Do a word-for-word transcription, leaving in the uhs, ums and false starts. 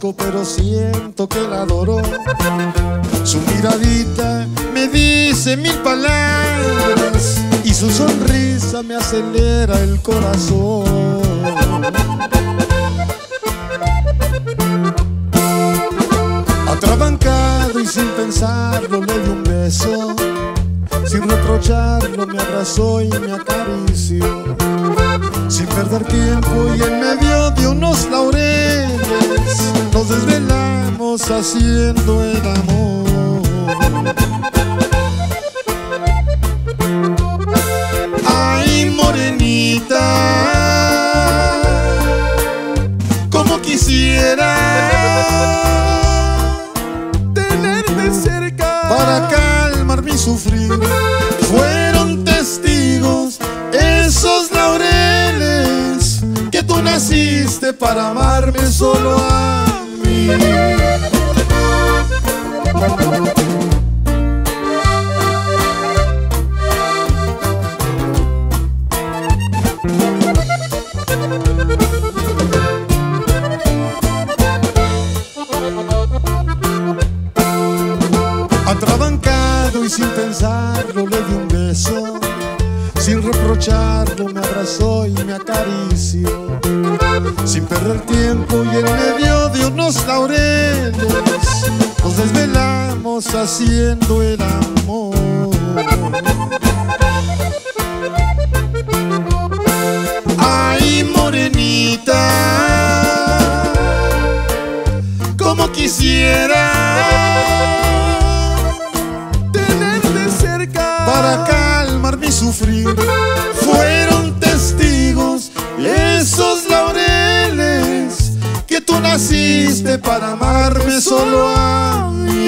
conozco, pero siento que la adoro. Su miradita me dice mil palabras y su sonrisa me acelera el corazón. Atrabancado y sin pensarlo le di un beso, sin reprocharlo me abrazó y me acarició. Sin perder tiempo y en medio de unos laureles nos desvelamos haciendo el amor. Ay, morenita, como quisiera tenerte cerca para calmar mi sufrir. Fueron testigos esos laureles que tú naciste para amarme solo a mí. Atrabancado y sin pensarlo le di un beso, sin reprocharlo me abrazó y me acarició. Sin perder tiempo y en medio de unos laureles nos desvelamos haciendo el amor. Ay, morenita, como quisiera tenerte cerca para calmar mi sufrir. Fueron testigos esos laureles que tú naciste para amarme solo a mí.